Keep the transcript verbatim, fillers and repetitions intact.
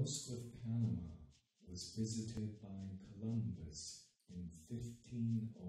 coast of Panama was visited by Columbus in fifteen